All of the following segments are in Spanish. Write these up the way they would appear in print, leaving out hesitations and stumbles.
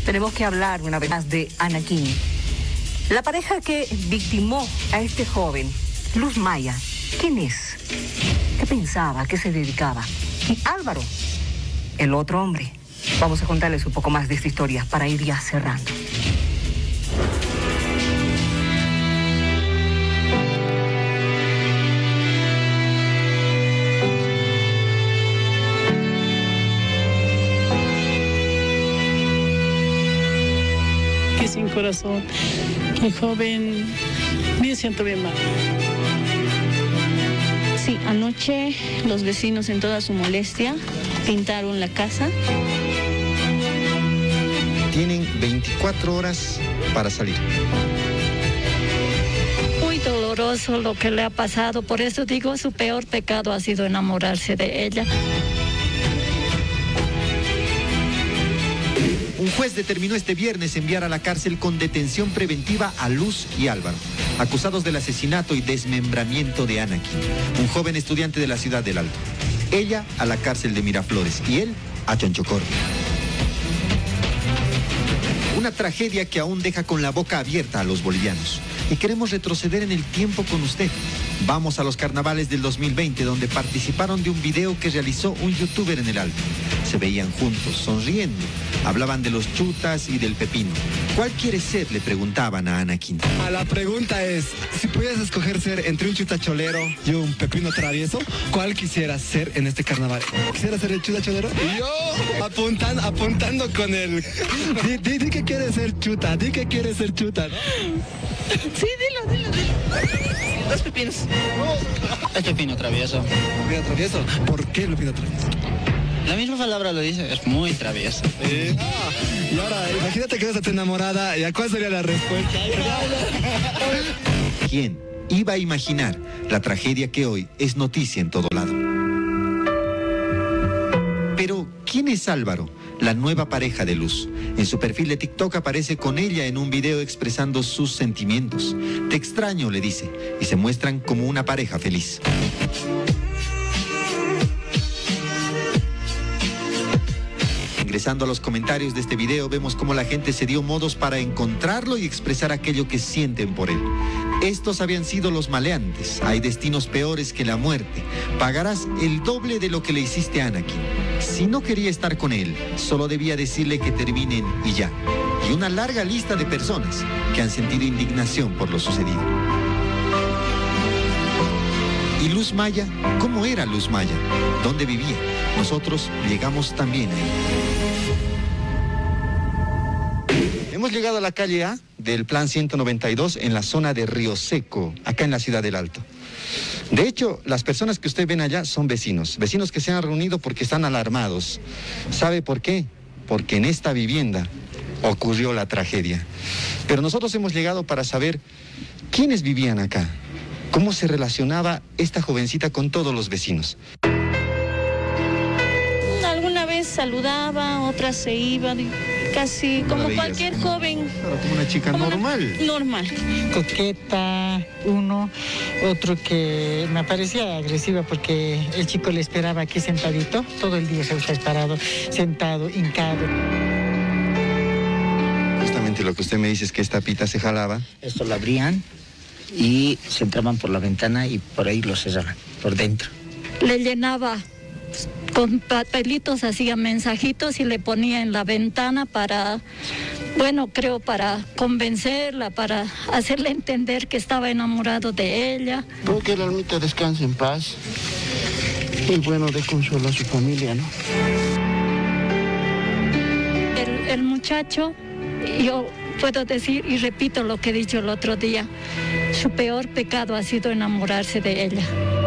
tenemos que hablar una vez más de Anakin. La pareja que victimó a este joven, Luz Maya, ¿quién es? ¿Qué pensaba? ¿A qué se dedicaba? Y Álvaro, el otro hombre. Vamos a contarles un poco más de esta historia para ir ya cerrando. Que sin corazón, que joven, me siento bien mal. Sí, anoche los vecinos en toda su molestia pintaron la casa. Tienen 24 horas para salir. Muy doloroso lo que le ha pasado, por eso digo, su peor pecado ha sido enamorarse de ella. Un juez determinó este viernes enviar a la cárcel con detención preventiva a Luz y Álvaro, acusados del asesinato y desmembramiento de Anakin, un joven estudiante de la ciudad del Alto. Ella a la cárcel de Miraflores y él a Chonchocoro. Una tragedia que aún deja con la boca abierta a los bolivianos. Y queremos retroceder en el tiempo con usted. Vamos a los carnavales del 2020, donde participaron de un video que realizó un youtuber en el Alto. Se veían juntos, sonriendo. Hablaban de los chutas y del pepino. ¿Cuál quieres ser?, le preguntaban a Anakin. La pregunta es, si pudieras escoger ser entre un chuta cholero y un pepino travieso, ¿cuál quisieras ser en este carnaval? ¿Quisieras ser el chuta cholero? Y yo apuntando con el... Di que quieres ser chuta, di que quieres ser chuta, ¿no? Sí, dilo. Dos pepinos. Es pepino travieso. ¿Pepino travieso? ¿Por qué el pepino travieso? La misma palabra lo dice, es muy travieso. Y ahora, imagínate que ves a tu enamorada, ¿y a cuál sería la respuesta? ¿Quién iba a imaginar la tragedia que hoy es noticia en todo lado? Pero, ¿quién es Álvaro, la nueva pareja de Luz? En su perfil de TikTok aparece con ella en un video expresando sus sentimientos. Te extraño, le dice, y se muestran como una pareja feliz. Ingresando a los comentarios de este video, vemos cómo la gente se dio modos para encontrarlo y expresar aquello que sienten por él. Estos habían sido los maleantes. Hay destinos peores que la muerte. Pagarás el doble de lo que le hiciste a Anakin. Si no quería estar con él, solo debía decirle que terminen y ya. Y una larga lista de personas que han sentido indignación por lo sucedido. ¿Y Luz Maya? ¿Cómo era Luz Maya? ¿Dónde vivía? Nosotros llegamos también ahí. Hemos llegado a la calle A del Plan 192 en la zona de Río Seco, acá en la ciudad del Alto. De hecho, las personas que usted ven allá son vecinos que se han reunido porque están alarmados. ¿Sabe por qué? Porque en esta vivienda ocurrió la tragedia. Pero nosotros hemos llegado para saber quiénes vivían acá, cómo se relacionaba esta jovencita con todos los vecinos. Alguna vez saludaba, otras se iban, casi como cualquier joven. Claro, como una chica normal. Normal. Coqueta, otro que me parecía agresiva porque el chico le esperaba aquí sentadito, todo el día se ha parado, sentado, hincado. Justamente lo que usted me dice es que esta pita se jalaba. Esto lo abrían y se entraban por la ventana y por ahí lo cerraban, por dentro. Le llenaba con papelitos, hacía mensajitos y le ponía en la ventana para, creo para convencerla, para hacerle entender que estaba enamorado de ella. Creo que la almita descanse en paz y de consuelo a su familia, ¿no? El muchacho, yo puedo decir y repito lo que he dicho el otro día, su peor pecado ha sido enamorarse de ella.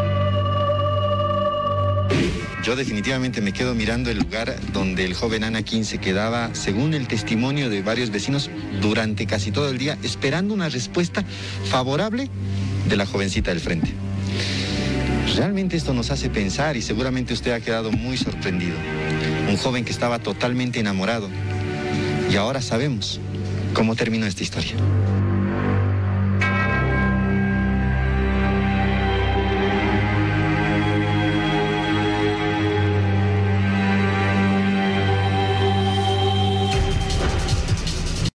Yo definitivamente me quedo mirando el lugar donde el joven Anakin se quedaba, según el testimonio de varios vecinos, durante casi todo el día, esperando una respuesta favorable de la jovencita del frente. Realmente esto nos hace pensar y seguramente usted ha quedado muy sorprendido. Un joven que estaba totalmente enamorado. Y ahora sabemos cómo terminó esta historia.